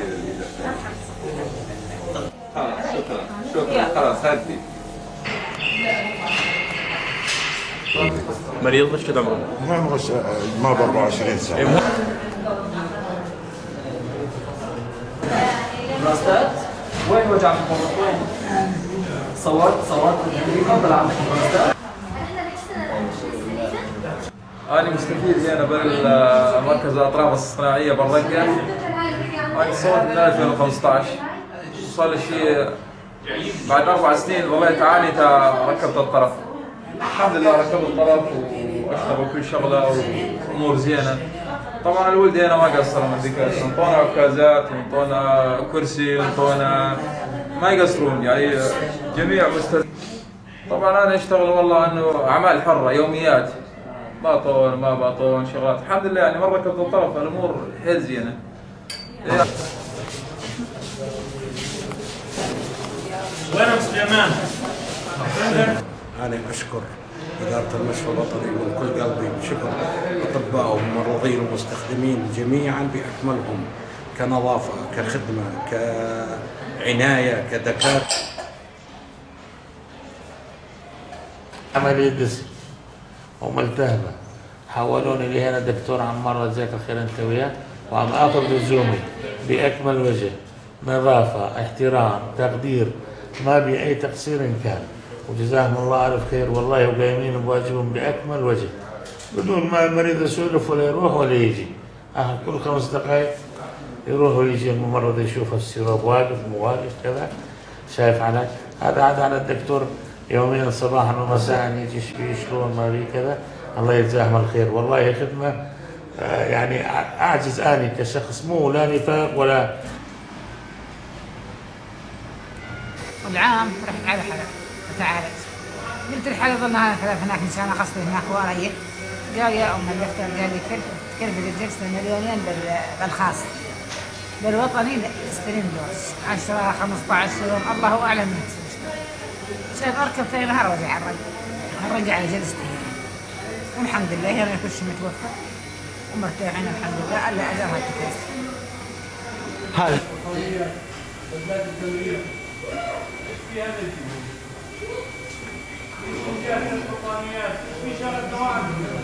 شكرا شكرا خلاص هدي. مريض ايش قد عمره؟ ما ب 24 سنة. بلاستات؟ وين وجع البطن؟ وين؟ صوت تفضل عندك بلاستات؟ أنا مستفيد هنا بالمركز الأطراف الصناعية بالرقة. أنا صوت من 2015. صار لي شيء بعد 4 سنين والله تعالي ركبت الطرف. الحمد لله ركبت الطرف واشتغل كل شغلة وأمور زينة. طبعا الولد هنا ما قصروا من ذيك، انطونا عكازات، انطونا كرسي، انطونا ما يقصرون يعني جميع طبعا انا اشتغل والله انه اعمال حرة يوميات، باطون ما باطون شغلات، الحمد لله يعني مرة ركبت الطرف الامور حيل زينة. وين ابو سليمان؟ أنا أشكر إدارة المشفى الوطني من كل قلبي بشكر أطباء وممرضين ومستخدمين جميعا بأكملهم، كنظافة، كخدمة، كعناية، كدكاترة. عملية دسم وملتهبة، حولوني لهنا دكتور عمار جزاك الخير أنت وياه، وعم آخذ لزومي بأكمل وجه، نظافة، احترام، تقدير، ما بي أي تقصير إن كان، وجزاهم الله ألف خير والله، وقايمين بواجبهم بأكمل وجه بدون ما المريض يسولف ولا يروح ولا يجي. كل 5 دقائق يروح ويجي الممرض يشوف السيروب واقف مو واقف كذا، شايف على هذا على الدكتور يوميا صباحا ومساء يجي شلون ما بي كذا. الله يجزاهم الخير والله خدمة يعني أعجز أني كشخص، مو لا نفاق ولا. والعام رحت على حلب وتعالج، قلت الحلب ظلنا حلب هناك ان شاء الله قصدي هناك واريح. قال يا ام الدكتور قال لي كلفة الجلسة 2 مليون بالخاص، بالوطني استلم دوز 10 15 يوم الله اعلم ما شايف. اركب ثاني نهار وجع الرجع على جلستي والحمد لله انا كل شيء متوفر ومرتاحين الحمد لله الا اجرها التكاس. هذا في هذا الجهود في شغل القطانيات في شغل الدوام.